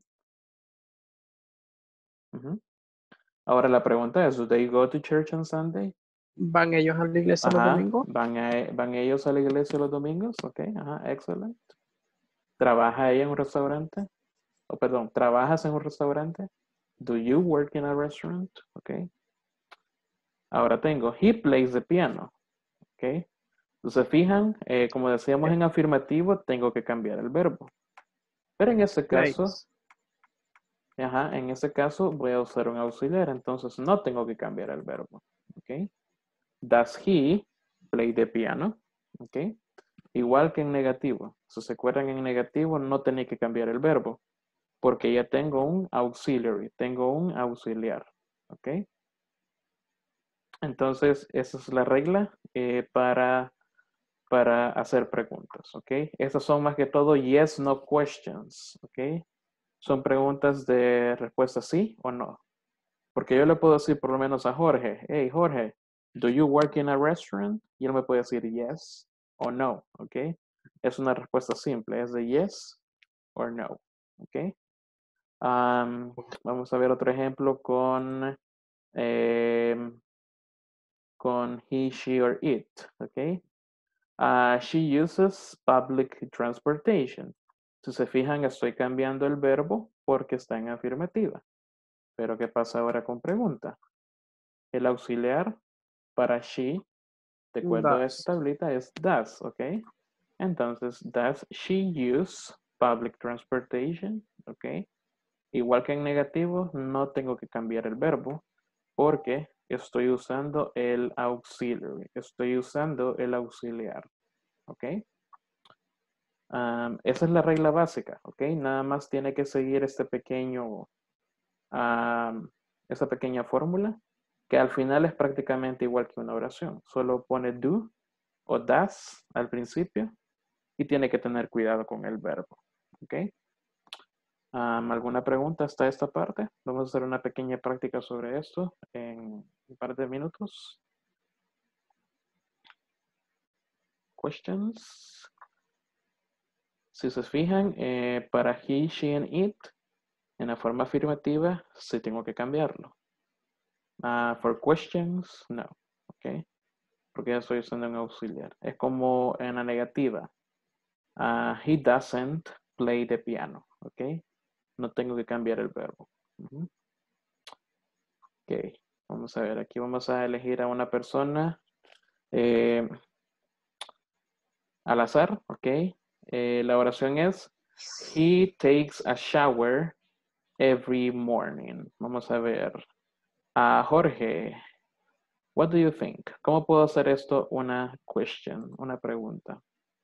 Ahora la pregunta es, ¿do they go to church on Sunday? ¿Van ellos a la iglesia los domingos? ¿Van ellos a la iglesia los domingos? Ok, excelente. ¿Trabaja ella en un restaurante? Perdón, ¿trabajas en un restaurante? Do you work in a restaurant? Ok. Ahora tengo, he plays the piano. ¿Ok? Entonces, fijan, como decíamos en afirmativo, tengo que cambiar el verbo. Pero en ese caso, en ese caso voy a usar un auxiliar, entonces no tengo que cambiar el verbo. ¿Ok? Does he play the piano? ¿Ok? Igual que en negativo. Si se acuerdan, en negativo no tenía que cambiar el verbo, porque ya tengo un auxiliary, tengo un auxiliar. ¿Ok? Entonces, esa es la regla para hacer preguntas. ¿Ok? Estas son más que todo yes, no questions. ¿Ok? Son preguntas de respuesta sí o no. Porque yo le puedo decir por lo menos a Jorge, hey Jorge, do you work in a restaurant? Y él me puede decir yes o no, ¿ok? Es una respuesta simple, es de yes or no, ¿ok? Vamos a ver otro ejemplo con he, she, or it, ¿ok? She uses public transportation. Si se fijan, estoy cambiando el verbo porque está en afirmativa. Pero ¿qué pasa ahora con pregunta? El auxiliar para she, de acuerdo a esta tablita, es does, ¿ok? Entonces, does she use public transportation? ¿Ok? Igual que en negativo, no tengo que cambiar el verbo porque estoy usando el auxiliary, estoy usando el auxiliar, ¿ok? Esa es la regla básica, ¿ok? Nada más tiene que seguir este pequeño, esa pequeña fórmula que al final es prácticamente igual que una oración. Solo pone do o does al principio y tiene que tener cuidado con el verbo. ¿Ok? ¿Alguna pregunta hasta esta parte? Vamos a hacer una pequeña práctica sobre esto en un par de minutos. Questions. Si se fijan, para he, she, and it, en la forma afirmativa, sí tengo que cambiarlo. For questions, no. ¿Ok? Porque ya estoy usando un auxiliar. Es como en la negativa. He doesn't play the piano. ¿Ok? No tengo que cambiar el verbo. Ok. Vamos a ver. Aquí vamos a elegir a una persona al azar. ¿Ok? La oración es he takes a shower every morning. Vamos a ver. Jorge, what do you think? ¿Cómo puedo hacer esto una question, una pregunta?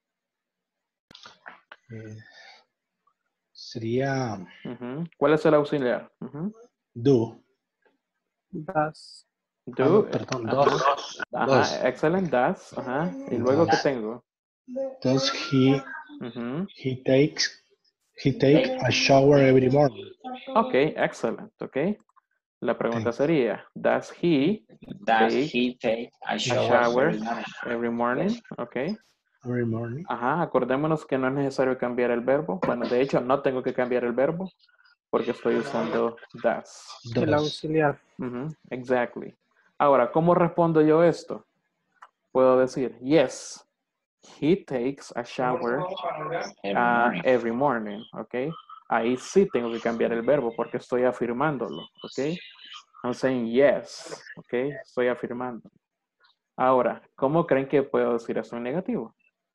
Sería ¿Cuál es el auxiliar? do. Does. Do. Perdón, dos. Dos. Excellent, does. ¿Y luego qué tengo? Does he take a shower every morning? Ok, excellent. Ok. La pregunta sería, does he take a shower every morning? Ok. Every morning. Acordémonos que no es necesario cambiar el verbo. Bueno, de hecho, no tengo que cambiar el verbo porque estoy usando does. El auxiliar. Exactly. Ahora, ¿cómo respondo yo esto? Puedo decir, yes, he takes a shower every morning. Ok. Ahí sí tengo que cambiar el verbo porque estoy afirmándolo. Ok. I'm saying yes. Ok. Estoy afirmando. Ahora, ¿cómo creen que puedo decir eso en negativo?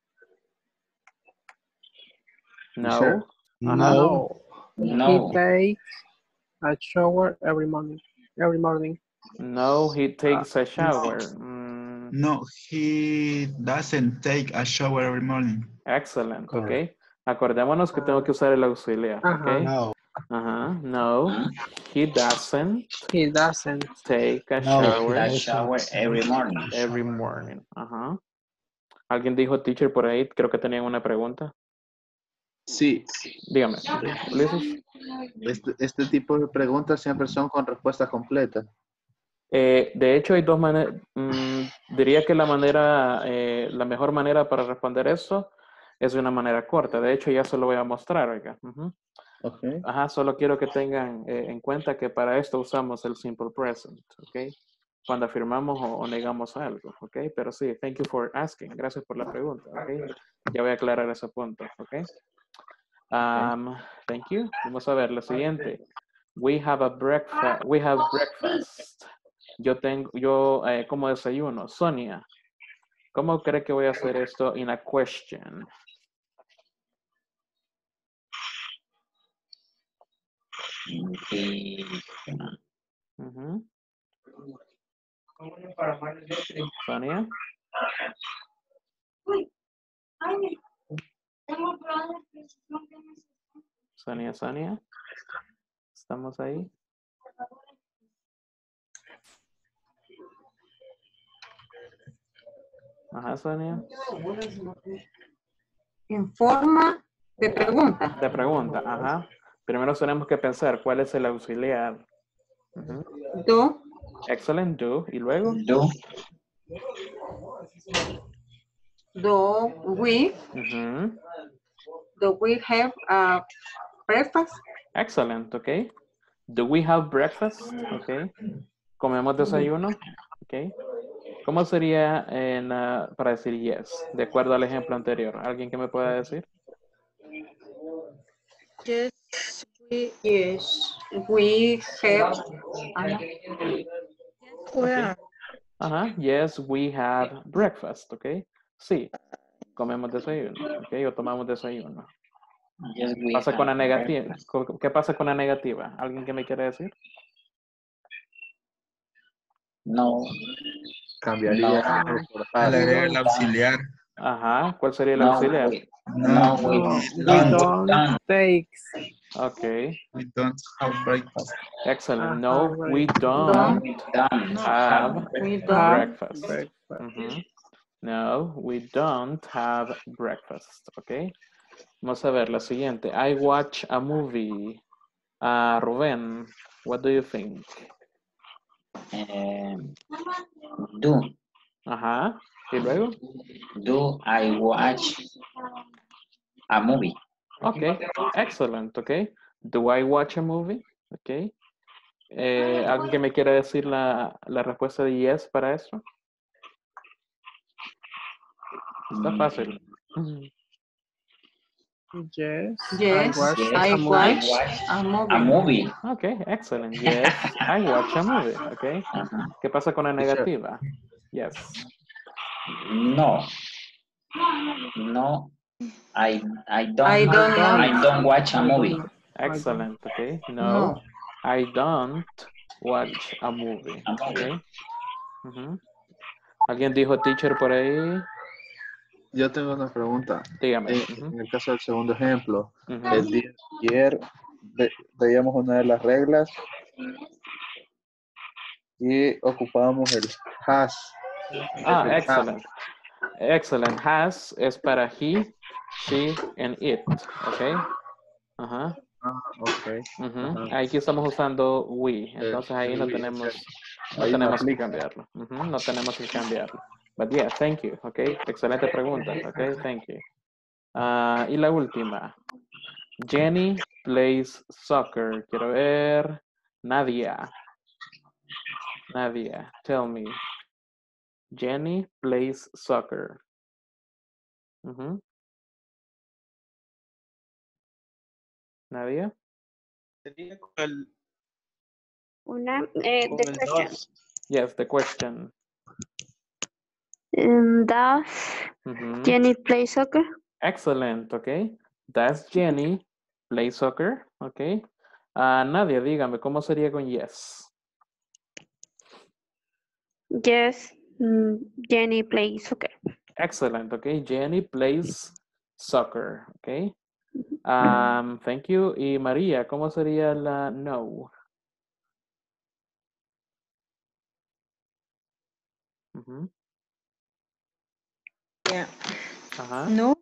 No. Sure. No. He takes a shower every morning. Every morning. No, he takes a shower. No, he doesn't take a shower every morning. Excellent, ok. Acordémonos que tengo que usar el auxiliar, ok. No. No, he doesn't. He doesn't take a shower every morning. Every morning. ¿Alguien dijo teacher por ahí? Creo que tenían una pregunta. Sí. Dígame, Ulises. Este tipo de preguntas siempre son con respuesta completa. De hecho, hay dos maneras. Diría que la mejor manera para responder eso es de una manera corta. De hecho, ya se lo voy a mostrar, oiga. Okay. Solo quiero que tengan en cuenta que para esto usamos el simple present, ¿ok? Cuando afirmamos o negamos algo, ¿ok? Pero sí, thank you for asking. Gracias por la pregunta, ¿ok? Ya voy a aclarar ese punto, ¿ok? Thank you. Vamos a ver la siguiente. We have breakfast. yo como desayuno. Sonia, ¿cómo cree que voy a hacer esto in a question? Sonia. Sonia. ¿Estamos ahí? Ajá, Sonia. En forma de pregunta. De pregunta, ajá. Primero tenemos que pensar cuál es el auxiliar. Do. Excellent, do. ¿Y luego? Do. Do we have breakfast? Excellent, okay. Do we have breakfast? Okay. ¿Comemos desayuno? Okay. ¿Cómo sería para decir yes? De acuerdo al ejemplo anterior. ¿Alguien que me pueda decir? Yes, we have. Okay. Ajá, yes, we have breakfast, okay. Sí, comemos desayuno, okay, o tomamos desayuno. Yes, we Pasa con la have negativa. ¿Qué pasa con la negativa? ¿Alguien que me quiere decir? No. Cambiaría por has. Le agrega el auxiliar. Ajá, ¿cuál sería el auxiliar? No, we don't. Okay. We don't have breakfast. Excellent. No, we don't have breakfast. No, we don't have breakfast. Okay. Vamos a ver la siguiente. I watch a movie. Rubén, what do you think? Do. Ajá. ¿Y luego? Do I watch a movie? Okay, excellent, okay. Do I watch a movie? Okay. ¿Alguien que me quiera decir la respuesta de yes para eso? Está fácil. Yes. I watch a movie. Okay, excellent. Yes, I watch a movie. Okay. ¿Qué pasa con la negativa? Yes. No. No. I don't watch a movie. Excellent. Okay. No, I don't watch a movie. Okay. ¿Alguien dijo teacher por ahí? Yo tengo una pregunta. Dígame. En el caso del segundo ejemplo, el día de ayer veíamos una de las reglas y ocupábamos el has. Excellent. Excellent. Has es para he, she, and it. Okay. Ajá. Okay. Aquí estamos usando we. Entonces ahí no tenemos que cambiarlo. No tenemos que cambiarlo. But yeah, thank you. Okay. Excelente pregunta. Okay, thank you. Y la última. Jenny plays soccer. Quiero ver. Nadia, tell me. Jenny plays soccer. Nadia? Sería con el... The question. Yes, the question. Does Jenny play soccer? Excellent, okay. Does Jenny play soccer? Okay. Nadia, dígame, ¿cómo sería con yes? Yes, Jenny plays soccer. Excellent, okay. Jenny plays soccer, okay. Thank you. Y María, ¿cómo sería la no? Yeah. Ajá. No.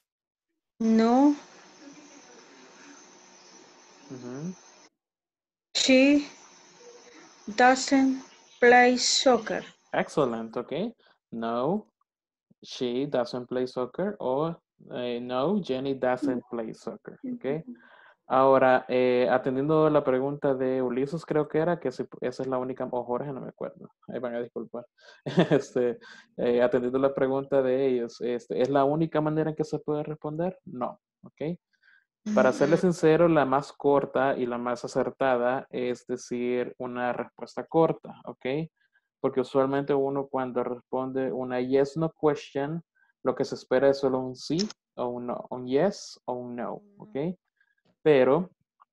She doesn't play soccer. Excellent, okay. No, she doesn't play soccer. Or no, Jenny doesn't play soccer, okay. Ahora, atendiendo la pregunta de Ulises, creo que era, que si, esa es la única, o Jorge, no me acuerdo, ahí van a disculpar. Atendiendo la pregunta de ellos, ¿es la única manera en que se puede responder? No, ¿ok? Para serles sincero, la más corta y la más acertada es decir una respuesta corta, ¿ok? porque usualmente uno cuando responde una yes, no question, lo que se espera es solo un sí o un no, un yes o un no, ¿ok? Pero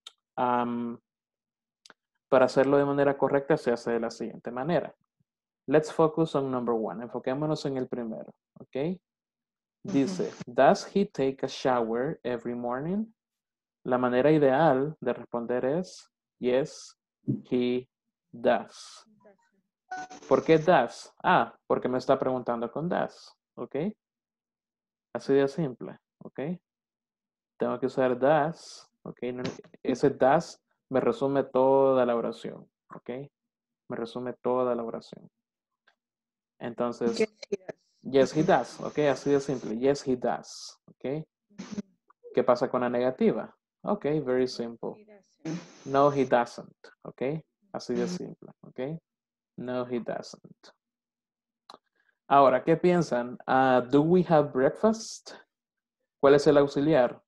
para hacerlo de manera correcta se hace de la siguiente manera. Let's focus on number one. Enfoquémonos en el primero, ¿ok? Dice, does he take a shower every morning? La manera ideal de responder es yes, he does. ¿Por qué does? Ah, porque me está preguntando con does, ¿ok? Así de simple, ¿ok? Tengo que usar does, ¿ok? Ese does me resume toda la oración, ¿ok? Me resume toda la oración. Entonces, yes, he does, ¿ok? Así de simple, yes, he does, ¿ok? ¿Qué pasa con la negativa? Ok, very simple. No, he doesn't, ¿ok? Así de simple, ¿ok? No, he doesn't. Ahora, ¿qué piensan? Do we have breakfast? ¿Cuál es el auxiliar?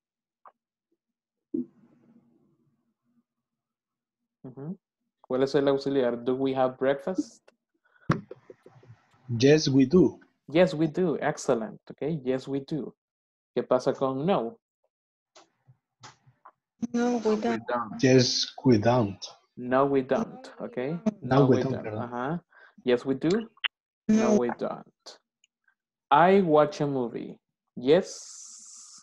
¿Cuál es el auxiliar? Do we have breakfast? Yes, we do. Yes, we do. Excellent. Okay. Yes, we do. ¿Qué pasa con no? No, we don't. Yes, we don't. No, we don't. Okay. No, we don't. Yes, we do. No, we don't. I watch a movie. Yes.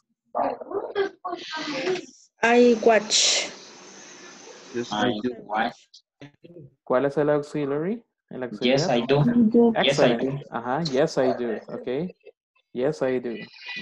I watch. Yes, I do. ¿Cuál es el auxiliary? El auxiliar. Yes, I do. Excellent. Yes, I do. Yes, I do. Okay. Yes, I do.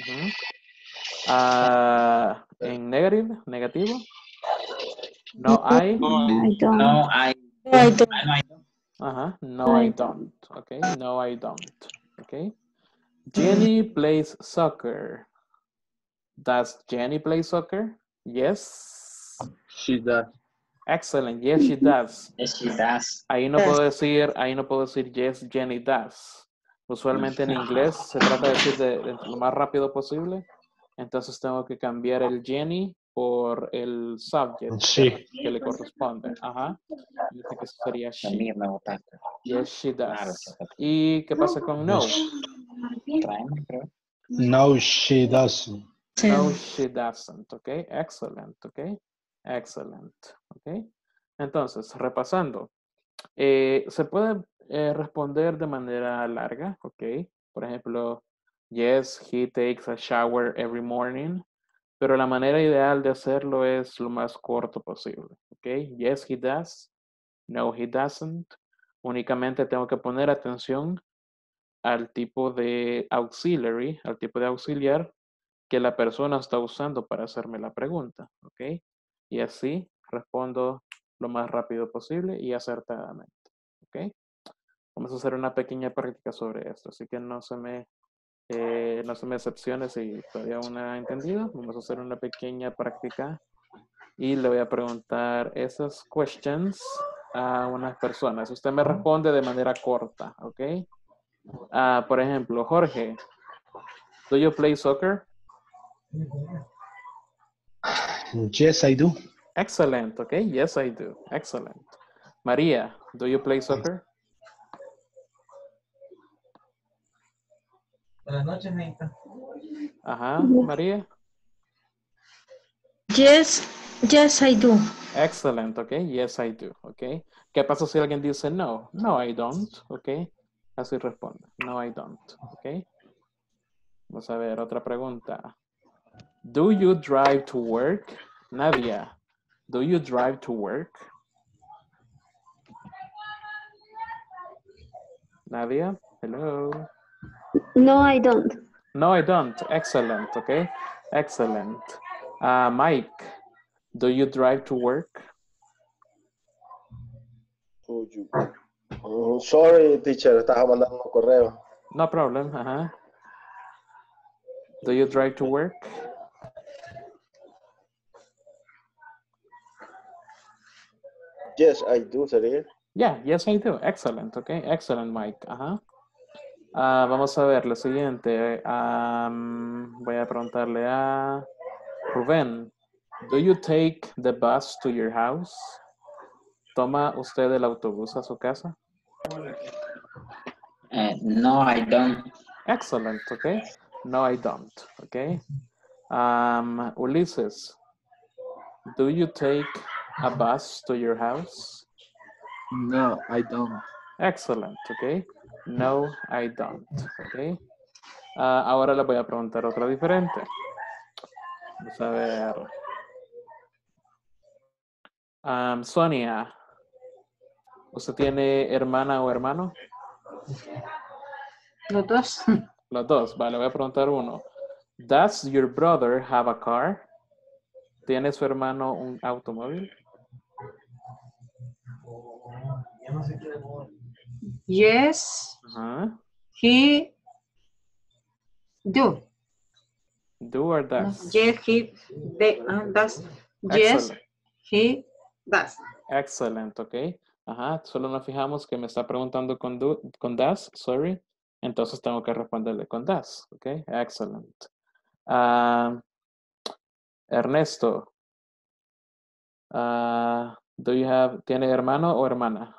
En negativo. No, I. No, I don't. No, I don't. Okay. No, I don't. Okay. Jenny plays soccer. Does Jenny play soccer? Yes. She does. Excellent. Yes, she does. Yes, she does. Ahí no puedo decir yes, Jenny does. Usualmente en inglés se trata de decir de lo más rápido posible. Entonces tengo que cambiar el Jenny por el subject que le corresponde. Dice que eso sería she. Yes, she does. ¿Y qué pasa con no? No, she doesn't. No, she doesn't. Ok, excellent. Ok, excellent. Ok, entonces, repasando. Se puede responder de manera larga, ok. Por ejemplo, yes, he takes a shower every morning. Pero la manera ideal de hacerlo es lo más corto posible, ok. Yes, he does. No, he doesn't. Únicamente tengo que poner atención al tipo de auxiliary, al tipo de auxiliar que la persona está usando para hacerme la pregunta, ok. Y así respondo lo más rápido posible y acertadamente. ¿Ok? Vamos a hacer una pequeña práctica sobre esto, así que no se me decepcione si todavía aún no ha entendido. Vamos a hacer una pequeña práctica y le voy a preguntar esas questions a unas personas. Usted me responde de manera corta, ¿ok? Por ejemplo, Jorge, ¿do you play soccer? Yes, I do. Excellent, ¿ok? Yes, I do. Excellent. María, ¿do you play soccer? Buenas noches, Neita. María. Yes, I do. Excellent, ok. Yes, I do, ok. ¿Qué pasa si alguien dice no? No, I don't, ok. Así responde. No, I don't, ok. Vamos a ver, otra pregunta. Do you drive to work? Nadia, do you drive to work? Nadia, hello. No, I don't. No, I don't. Excellent, okay. Excellent. Mike, do you drive to work? Sorry, teacher, estaba mandando un correo. No problem, Do you drive to work? Yes, I do, sería. Yeah, yes, I do. Excellent, okay. Excellent, Mike. Vamos a ver lo siguiente. Voy a preguntarle a Rubén. Do you take the bus to your house? ¿Toma usted el autobús a su casa? No, I don't. Excellent, okay. No, I don't, okay. Ulises, do you take a bus to your house? No, I don't. Excellent, okay. No, I don't, okay. Ahora le voy a preguntar otra diferente. Vamos a ver. Sonia, ¿usted tiene hermana o hermano? Los dos. Los dos, vale, voy a preguntar uno. Does your brother have a car? ¿Tiene su hermano un automóvil? Yes, he do. Do or does? Yes, he does. Yes, Excellent. he does. Excellent, ok. Ajá, solo nos fijamos que me está preguntando con does, sorry. Entonces tengo que responderle con does, ok. Excellent. Ernesto, ¿tiene hermano o hermana?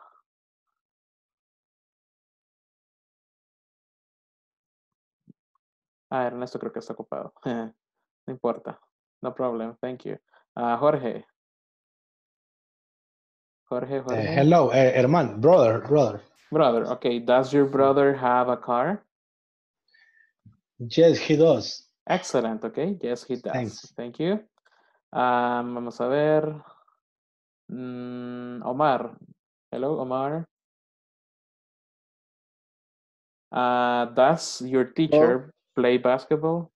Ernesto creo que está ocupado. No importa. No problem. Thank you. Jorge. Jorge. Hello, hermano, brother. Brother, okay. Does your brother have a car? Yes, he does. Excellent, okay. Yes, he does. Thanks. Thank you. Vamos a ver. Omar. Hello, Omar. Does your teacher play basketball?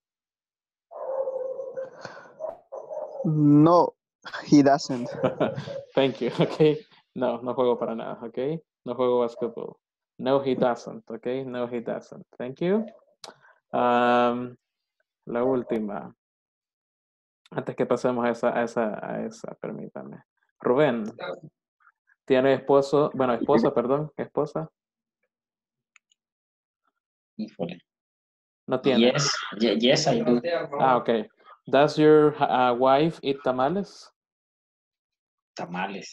No, he doesn't. Thank you, okay. No juego para nada, okay. No juego basketball. No, he doesn't, okay. No, he doesn't. Thank you. La última. Antes que pasemos a esa, permítame. Rubén. ¿Tiene esposa? ¿Esposa? Híjole. No tiene. Yes, I do. Okay. Does your wife eat tamales? Tamales.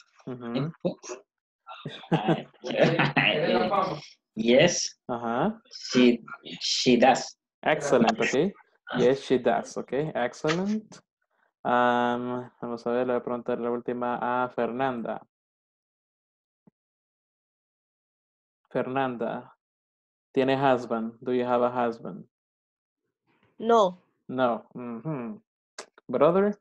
Yes. She does. Excellent, okay. Yes, she does, okay. Excellent. Vamos a ver, le voy a preguntar la última a Fernanda. Fernanda, ¿tiene husband? Do you have a husband? No. No. Brother?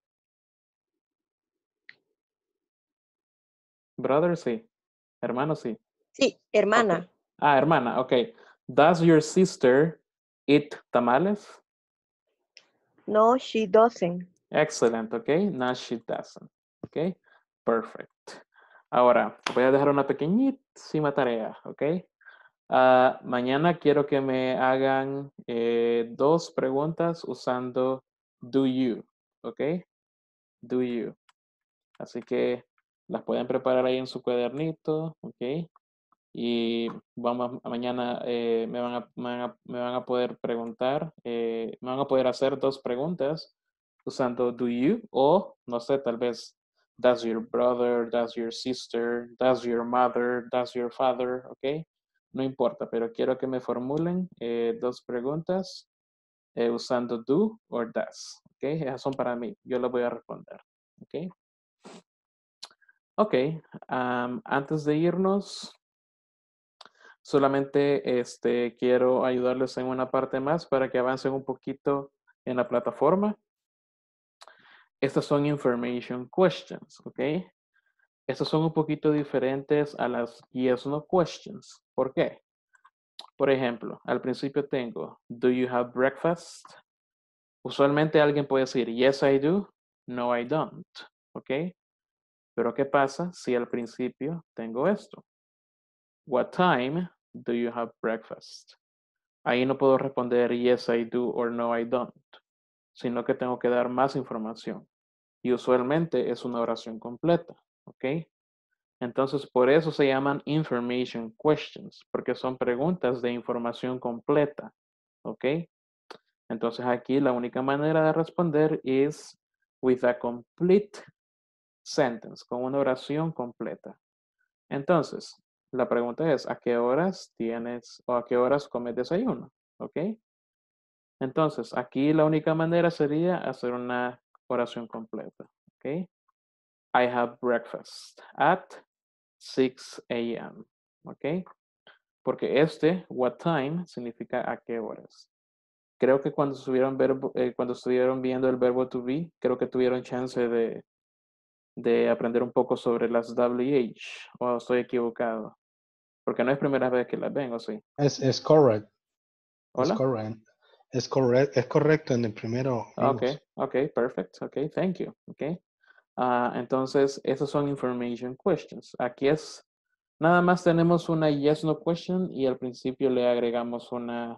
Brother, sí. Hermano, sí. Sí, hermana. Okay. Hermana, okay. Does your sister eat tamales? No, she doesn't. Excellent, okay. No, she doesn't. Okay, perfect. Ahora, voy a dejar una pequeñísima tarea, ok. Mañana quiero que me hagan 2 preguntas usando do you, ok. Do you. Así que las pueden preparar ahí en su cuadernito, ok. Y mañana me van a poder preguntar, me van a poder hacer 2 preguntas usando do you o, no sé, tal vez does your brother, does your sister, does your mother, does your father, ok. No importa, pero quiero que me formulen 2 preguntas usando do o does, ok. Esas son para mí, yo las voy a responder, ok. Ok, antes de irnos, solamente quiero ayudarles en una parte más para que avancen un poquito en la plataforma. Estas son information questions, ¿ok? Estas son un poquito diferentes a las yes no questions. ¿Por qué? Por ejemplo, al principio tengo, do you have breakfast? Usualmente alguien puede decir, yes I do, no I don't, ¿ok? Pero ¿qué pasa si al principio tengo esto? What time do you have breakfast? Ahí no puedo responder yes I do or no I don't, sino que tengo que dar más información. Y usualmente es una oración completa, ¿ok? Entonces, por eso se llaman information questions, porque son preguntas de información completa, ¿ok? Entonces, aquí la única manera de responder es with a complete sentence, con una oración completa. Entonces, La pregunta es, ¿a qué horas tienes o a qué horas comes desayuno? ¿Ok? Entonces, aquí la única manera sería hacer una oración completa. ¿Ok? I have breakfast at 6 a.m. ¿Ok? Porque what time, significa a qué horas. Creo que cuando estuvieron viendo el verbo to be, creo que tuvieron chance de aprender un poco sobre las WH, o estoy equivocado. Porque no es primera vez que las ven, ¿o sí? Es correct. ¿Hola? Es correcto en el primero. Ok, perfect. Ok, thank you. Ok. Entonces, esos son information questions. Aquí nada más tenemos una yes, no question y al principio le agregamos una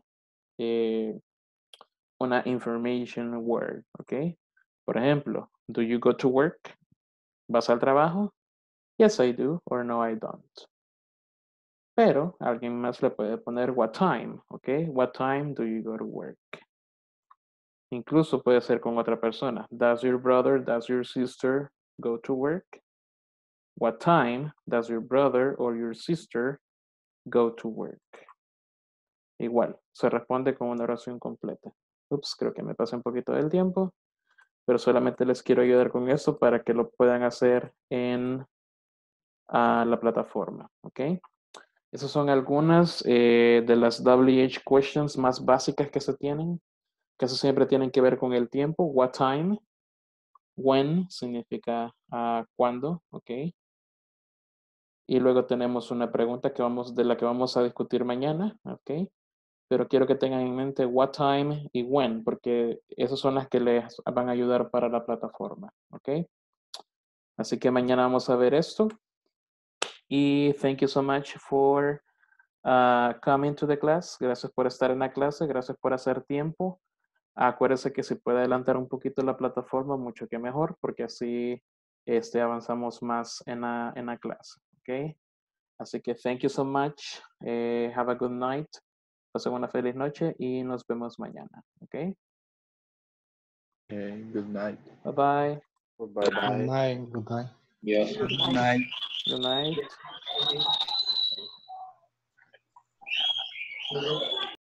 information word, ¿ok? Por ejemplo, do you go to work? ¿Vas al trabajo? Yes, I do, or no, I don't. Pero alguien más le puede poner what time, ¿ok? What time do you go to work? Incluso puede ser con otra persona. Does your brother, does your sister go to work? What time does your brother or your sister go to work? Igual, se responde con una oración completa. Ups, creo que me pasé un poquito del tiempo, pero solamente les quiero ayudar con esto para que lo puedan hacer en la plataforma, ¿ok? Esas son algunas de las WH questions más básicas que se tienen, que eso siempre tienen que ver con el tiempo. What time? When significa cuándo, ¿ok? Y luego tenemos una pregunta de la que vamos a discutir mañana, ¿ok? Pero quiero que tengan en mente what time y when, porque esas son las que les van a ayudar para la plataforma, ¿ok? Así que mañana vamos a ver esto. Y thank you so much for coming to the class. Gracias por estar en la clase, gracias por hacer tiempo. Acuérdense que si puede adelantar un poquito la plataforma, mucho que mejor, porque así avanzamos más en la clase, ¿ok? Así que thank you so much. Have a good night. Pasen una feliz noche y nos vemos mañana, ¿ok? Okay, good night. Bye-bye. Bye-bye. Good night. Yes. Good night. Good night.